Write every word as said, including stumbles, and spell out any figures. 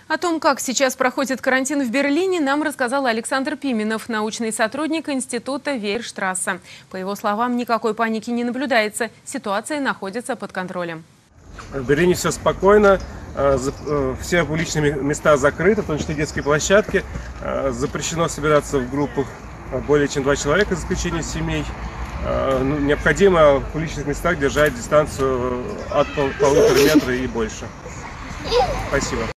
О том, как сейчас проходит карантин в Берлине, нам рассказал Александр Пименов, научный сотрудник института Вейерштрассе. По его словам, никакой паники не наблюдается, ситуация находится под контролем. В Берлине все спокойно, все публичные места закрыты, в том числе детские площадки. Запрещено собираться в группах более чем два человека, за исключением семей. Необходимо в публичных местах держать дистанцию от полутора метра и больше. Спасибо.